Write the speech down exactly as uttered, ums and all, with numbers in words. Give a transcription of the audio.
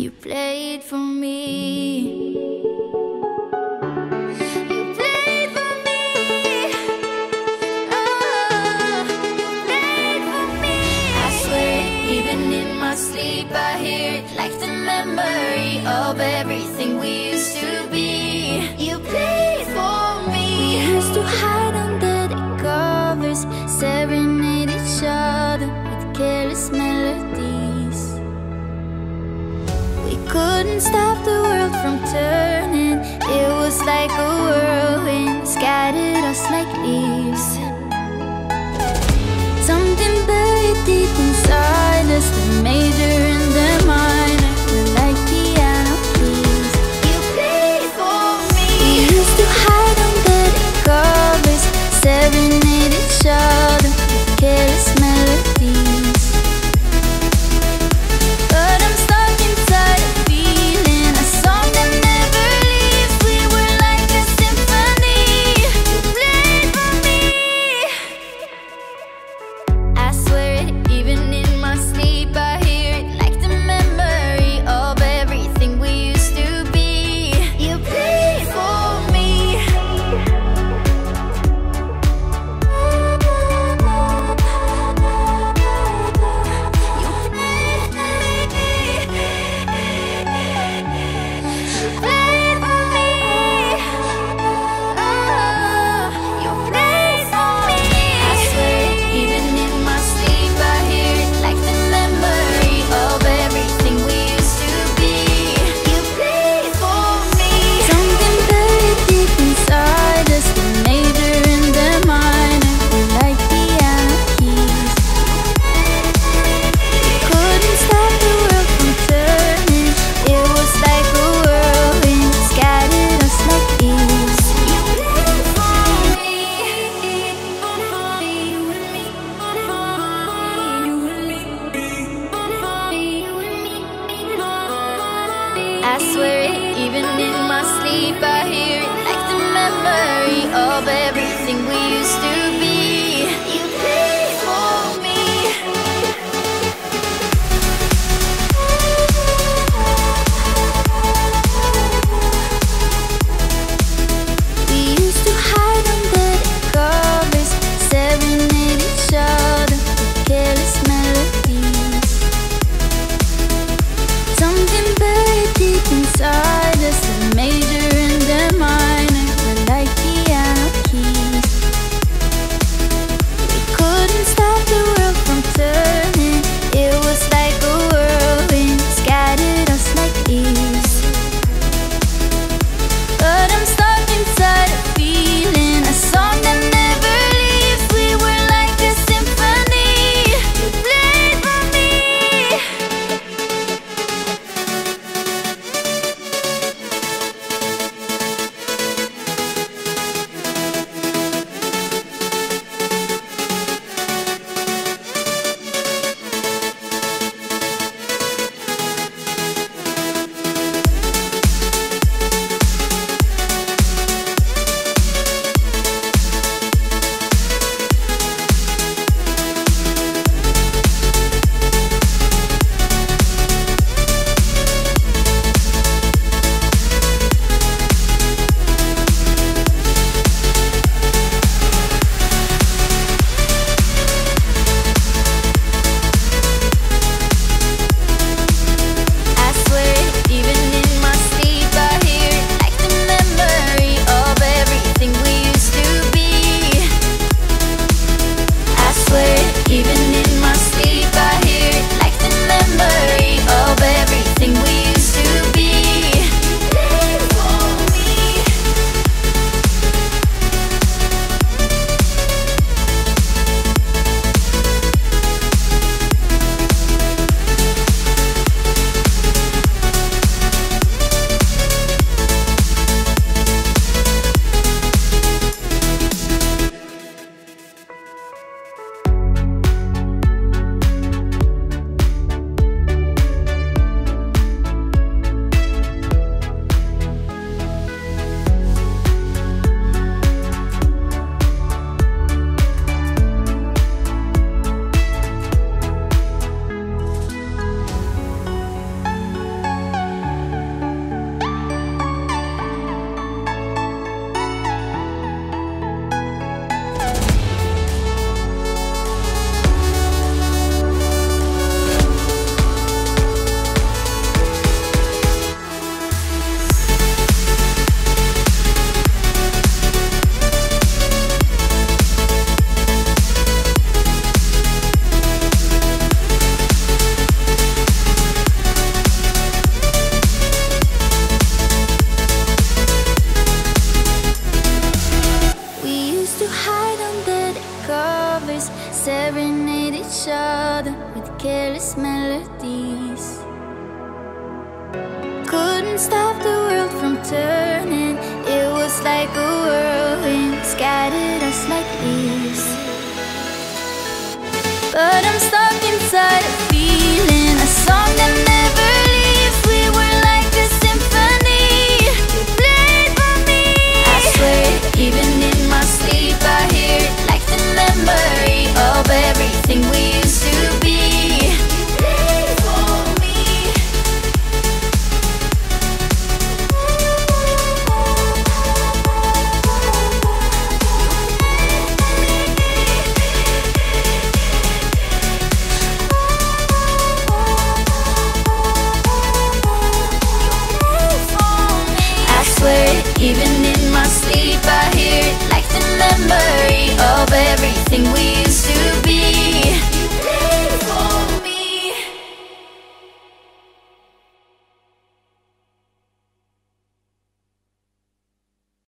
You played for me. You played for me. Oh, you played for me. I swear, even in my sleep, I hear it like the memory of everything we used to be. You played for me. We used to hide under the covers, serenade each other with careless melodies. We couldn't stop the world from turning. It was like a whirlwind, scattered us like leaves. Something buried deep inside us, the major and the minor were like piano keys. You played for me. We used to hide under the covers, serenade each other with careless melodies. But I'm stuck inside a feeling, a song that never leaves. We were like a symphony. You played for me. I swear it, even in my sleep, I hear it like the memory of everything we used to be. You played for me. You played for me. You played for me. Oh, you played for me. I swear it, even in my sleep, I hear it like the memory of everything we used to be. You played for me. Something buried deep inside us, the major and the minor were like piano keys. Couldn't stop the world from turning. It was like a whirlwind, scattered us like leaves. You played for me. You and me. You and me. You and me. I swear it, even in my sleep, I hear it like the memory of everything we used to be. You played for me. We used to hide under the covers, serenade each other with careless melodies. Something buried deep inside us, the major and the minor were like piano keys. couldn't stop the world from turning. It was like a whirlwind, scattered us like leaves. But I'm stuck inside a feeling, a song that never leaves. We were like a symphony, you played for me. I swear, even in my sleep I hear it, like the memory of everything we used to be. You played for me. Even in my sleep I hear it, like the memory of everything we